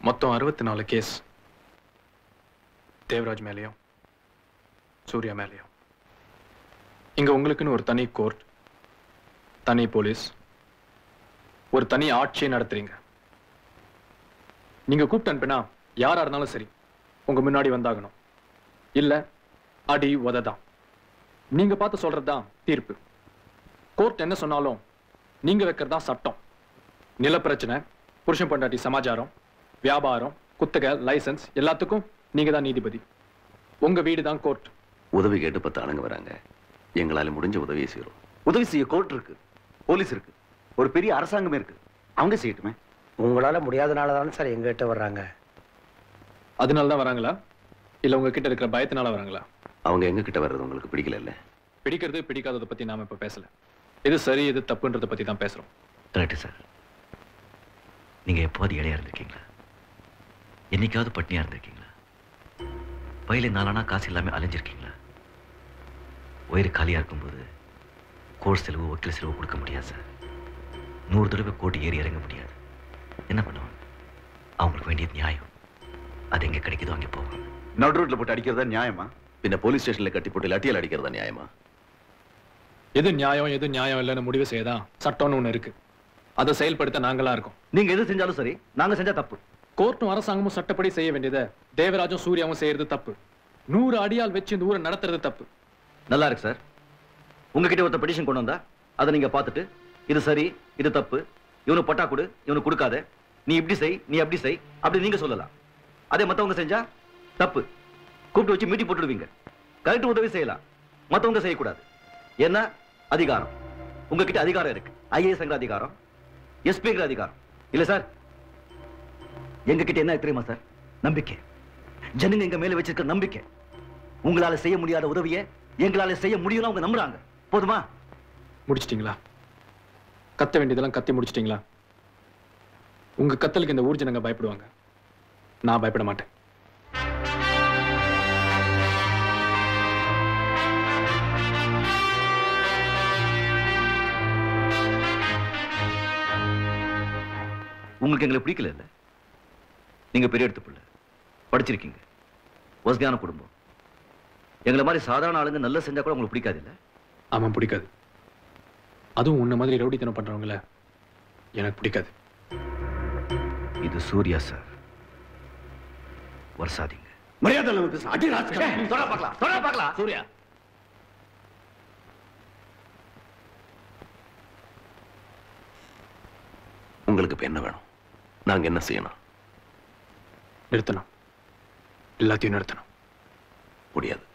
மொத்தம் 64 கேஸ். தேவராஜ் மேலேயும் சூர்யா மேலேயும். இங்க உங்களுக்குன்னு ஒரு தனி கோர்ட், தனி போலீஸ், ஒரு தனி ஆட்சியை நடத்துறீங்க. நீங்க கூப்பிட்டு அனுப்பினா யாரா இருந்தாலும் சரி உங்க முன்னாடி வந்தாகணும். இல்ல அடி உததான். நீங்க பார்த்து சொல்றதுதான் தீர்ப்பு. கோர்ட் என்ன சொன்னாலும் நீங்க வைக்கிறதா சட்டம். நில பிரச்சனை, புருஷன் பொண்டாட்டி சமாச்சாரம், வியாபாரம், குத்தகை, லைசன்ஸ் எல்லாத்துக்கும் நீங்க தான் நீதிபதி. உங்க வீடு தான் கோர்ட். உதவி கேட்டு 10 ஆளுங்க வராங்க. எங்களால முடிஞ்ச உதவியை செய்யறோம். உதவி செய்ய கோர்ட் இருக்கு, போலீஸ் இருக்கு, ஒரு பெரிய அரசாங்கமே இருக்கு. அவங்க செய்யட்டுமே. உங்களால முடியாதனால தானே சார் எங்ககிட்ட வர்றாங்க. அதனாலதான் வராங்களா இல்ல உங்க கிட்ட இருக்கிற பயத்தினால வராங்களா? அவங்க எங்க கிட்ட வர்றது உங்களுக்கு பிடிக்கல இல்ல? பிடிக்கிறது பிடிக்காததை பத்தி நாம இப்ப பேசல. எது சரி எது தப்புன்றத பத்தி தான் பேசுறோம். Correct sir. நீங்க எப்போது இடையா இருந்திருக்கீங்களா? என்னைக்காவது பட்னியா இருந்திருக்கீங்களா? வயல 4 ஆனா காசு இல்லாம அலைஞ்சிருக்கீங்களா? வயிறு காலியா இருக்கும்போது கோர்ட் செலவு, வக்கீல் செலவு கொடுக்க முடியாது சார். 100 தடவை கோர்ட் ஏறி இறங்க முடியாது. என்ன பண்ணுவாங்க? அவங்களுக்கு வேண்டியது நியாயம். அது எங்க கிடைக்குதோ அங்கே போவாங்க. நடு ரோட்ல போட்டு அடிக்கிறதா நியாயமா? பின்ன போலீஸ் ஸ்டேஷன்ல கட்டி போட்டு லட்டியால் அடிக்கிறதா நியாயமா? எது நியாயம் எது நியாயம் இல்லைன்னு முடிவு செய்யதான் சட்டம்னு ஒண்ணு இருக்கு. அதை செயல்படுத்த நாங்களா இருக்கோம். நீங்க எது செஞ்சாலும் சரி, நாங்க செஞ்சா தப்பு. கோர்ட்டும் அரசாங்கமும் சட்டப்படி செய்ய வேண்டியதை தேவராஜும் சூர்யாவும் செய்யறது தப்பு. 100 அடியால் வச்சு இந்த ஊரை நடத்துறது தப்பு. நல்லா இருக்கு சார். உங்ககிட்ட ஒருத்த பெட்டிஷன் கொண்டு வந்தா அதை நீங்க பார்த்துட்டு இது சரி இது தப்பு, இவனுக்கு பட்டா கொடு, இவனுக்கு கொடுக்காத, நீ இப்படி செய் நீ அப்படி செய் அப்படி நீங்க சொல்லலாம். அதே மத்தவங்க செஞ்சா தப்பு. கூப்பிட்டு வச்சு மீட்டிங் போட்டுடுவீங்க. கலெக்டர் உதவி செய்யலாம், மத்தவங்க செய்யக்கூடாது. ஏன்னா அதிகாரம் உங்ககிட்ட அதிகாரம் இருக்கு. ஐஏஎஸ் அதிகாரம், எஸ்பிங்கிற அதிகாரம் இல்ல சார். எங்க கிட்ட என்ன தெரியுமா சார்? நம்பிக்கை. ஜனங்க எங்க மேல வச்சிருக்க நம்பிக்கை. உங்களால செய்ய முடியாத உதவியை எங்களால செய்ய முடியும் அவங்க நம்புறாங்க. போதுமா? முடிச்சிட்டீங்களா? கத்த வேண்டியதெல்லாம் கத்தி முடிச்சிட்டீங்களா? உங்க கத்தலுக்கு இந்த ஊர் ஜனங்க பயப்படுவாங்க. நான் பயப்பட மாட்டேன். உங்களுக்கு எங்களை பிடிக்கல இல்ல? நீங்க பெரிய எடுத்து பிள்ளை, படிச்சிருக்கீங்க, வசதியான குடும்பம். எங்களை மாதிரி சாதாரண ஆளுங்க நல்லா செஞ்சா கூட உங்களுக்கு பிடிக்காது இல்ல? ஆமா பிடிக்காது. அதுவும் உன்ன மாதிரி ரவுடித்தனம் பண்றவங்கள எனக்கு பிடிக்காது. இது சூர்யா சார். வருஷாதீங்க. மரியாதை பேசுறேன். அடி ராஜ்கா. தொட பார்க்கலாம், தொட பார்க்கலாம். சூர்யா உங்களுக்கு இப்ப என்ன வேணும்? நாங்க என்ன செய்யணும்? நிறுத்தணும். எல்லாத்தையும் நிறுத்தணும். முடியாது.